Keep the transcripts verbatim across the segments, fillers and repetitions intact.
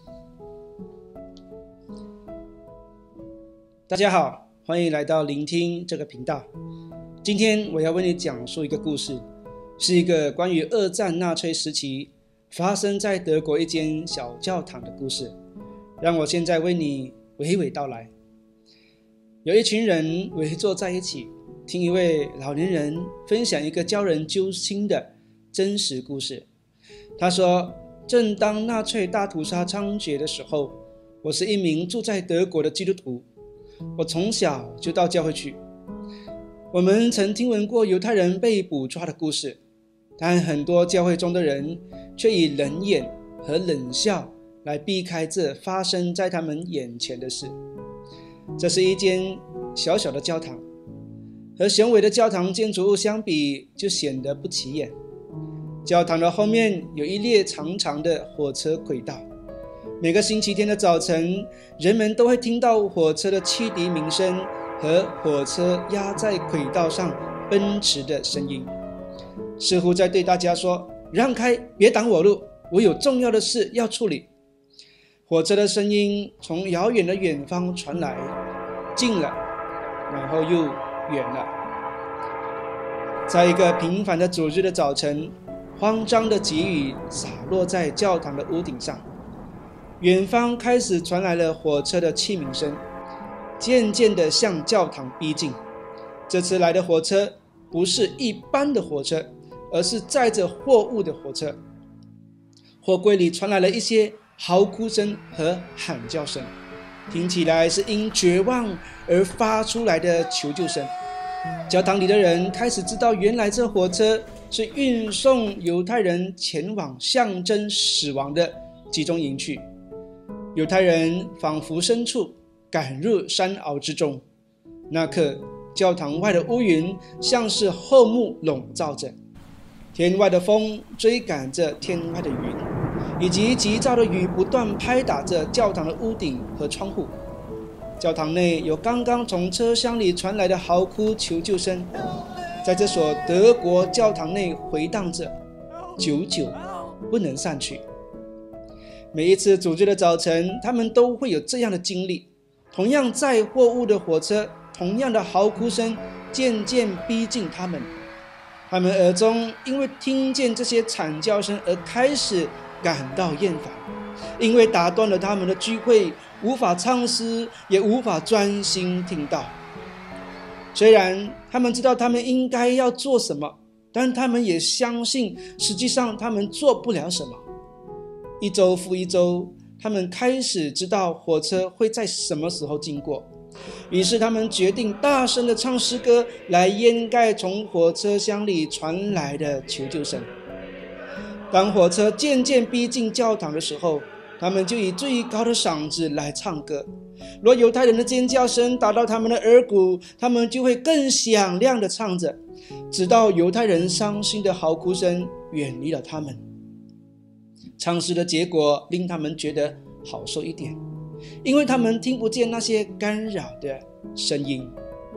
大家好，欢迎来到聆听这个频道。今天我要为你讲述一个故事，是一个关于二战纳粹时期发生在德国一间小教堂的故事。让我现在为你娓娓道来。有一群人围坐在一起，听一位老年人分享一个教人揪心的真实故事。他说，正当纳粹大屠杀猖獗的时候，我是一名住在德国的基督徒。我从小就到教会去。我们曾听闻过犹太人被捕抓的故事，但很多教会中的人却以冷眼和冷笑来避开这发生在他们眼前的事。这是一间小小的教堂，和雄伟的教堂建筑物相比，就显得不起眼。教堂的后面有一列长长的火车轨道，每个星期天的早晨，人们都会听到火车的汽笛鸣声和火车压在轨道上奔驰的声音，似乎在对大家说：让开，别挡我路，我有重要的事要处理。火车的声音从遥远的远方传来，近了，然后又远了。在一个平凡的主日的早晨，慌张的急雨洒落在教堂的屋顶上，远方开始传来了火车的汽鸣声，渐渐地向教堂逼近。这次来的火车不是一般的火车，而是载着货物的火车。货柜里传来了一些嚎哭声和喊叫声，听起来是因绝望而发出来的求救声。教堂里的人开始知道，原来这火车是运送犹太人前往象征死亡的集中营去。犹太人仿佛牲畜赶入山坳之中，那刻教堂外的乌云像是厚幕笼罩着，天外的风追赶着天外的云，以及急躁的雨不断拍打着教堂的屋顶和窗户。教堂内有刚刚从车厢里传来的嚎哭求救声，在这所德国教堂内回荡着，久久不能散去。每一次主日的早晨，他们都会有这样的经历，同样载货物的火车，同样的嚎哭声渐渐逼近他们。他们耳中因为听见这些惨叫声而开始感到厌烦，因为打断了他们的聚会，无法唱诗，也无法专心听到。虽然他们知道他们应该要做什么，但他们也相信实际上他们做不了什么。一周复一周，他们开始知道火车会在什么时候经过，于是他们决定大声地唱诗歌来掩盖从火车厢里传来的求救声。当火车渐渐逼近教堂的时候，他们就以最高的嗓子来唱歌。若犹太人的尖叫声打到他们的耳骨，他们就会更响亮地唱着，直到犹太人伤心的嚎哭声远离了他们。唱诗的结果令他们觉得好受一点，因为他们听不见那些干扰的声音。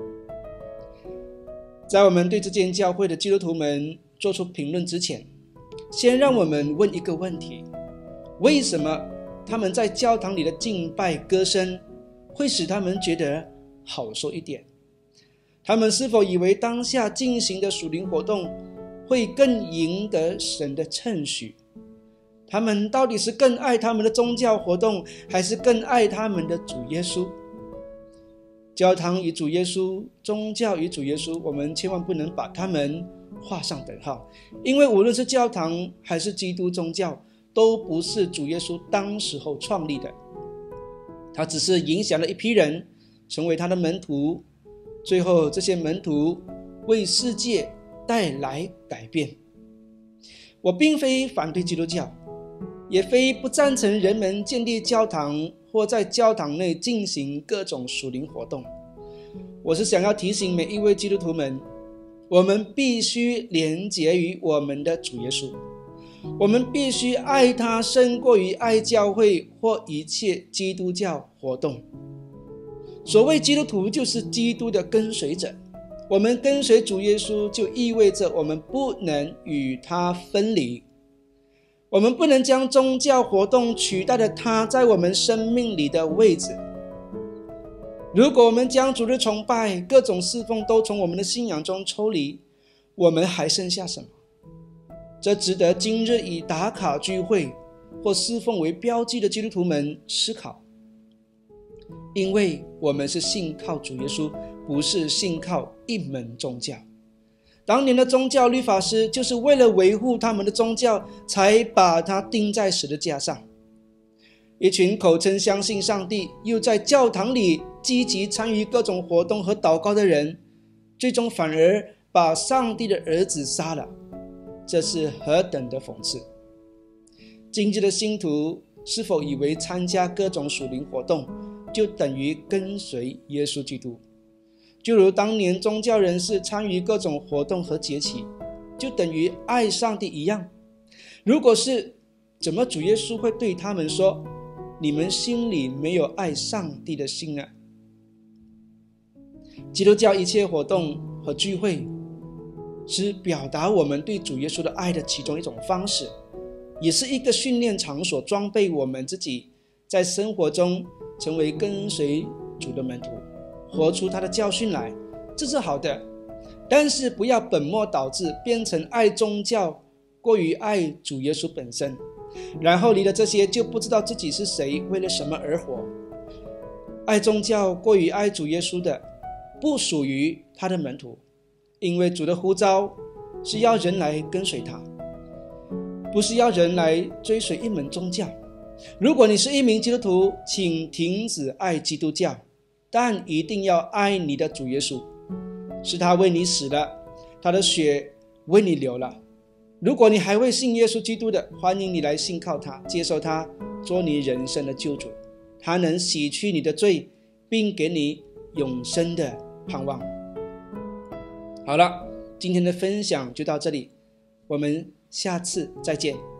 在我们对这间教会的基督徒们做出评论之前，先让我们问一个问题：为什么他们在教堂里的敬拜歌声会使他们觉得好受一点？他们是否以为当下进行的属灵活动会更赢得神的称许？他们到底是更爱他们的宗教活动，还是更爱他们的主耶稣？教堂与主耶稣，宗教与主耶稣，我们千万不能把他们画上等号，因为无论是教堂还是基督宗教，都不是主耶稣当时候创立的，他只是影响了一批人成为他的门徒，最后这些门徒为世界带来改变。我并非反对基督教，也非不赞成人们建立教堂或在教堂内进行各种属灵活动。我是想要提醒每一位基督徒们，我们必须连结于我们的主耶稣，我们必须爱他胜过于爱教会或一切基督教活动。所谓基督徒就是基督的跟随者，我们跟随主耶稣就意味着我们不能与他分离。 我们不能将宗教活动取代了它在我们生命里的位置。如果我们将主日崇拜、各种侍奉都从我们的信仰中抽离，我们还剩下什么？这值得今日以打卡聚会或侍奉为标记的基督徒们思考。因为我们是信靠主耶稣，不是信靠一门宗教。当年的宗教律法师就是为了维护他们的宗教，才把他钉在十字架上。一群口称相信上帝，又在教堂里积极参与各种活动和祷告的人，最终反而把上帝的儿子杀了，这是何等的讽刺！今日的信徒是否以为参加各种属灵活动就等于跟随耶稣基督？就如当年宗教人士参与各种活动和节期，就等于爱上帝一样。如果是，怎么主耶稣会对他们说，你们心里没有爱上帝的心呢？基督教一切活动和聚会是表达我们对主耶稣的爱的其中一种方式，也是一个训练场所，装备我们自己在生活中成为跟随主的门徒，活出他的教训来，这是好的。但是不要本末倒置，变成爱宗教过于爱主耶稣本身，然后离了这些就不知道自己是谁，为了什么而活。爱宗教过于爱主耶稣的，不属于他的门徒，因为主的呼召是要人来跟随他，不是要人来追随一门宗教。如果你是一名基督徒，请停止爱基督教，但一定要爱你的主耶稣，是他为你死了，他的血为你流了。如果你还未信耶稣基督的，欢迎你来信靠他，接受他做你人生的救主，他能洗去你的罪，并给你永生的盼望。好了，今天的分享就到这里，我们下次再见。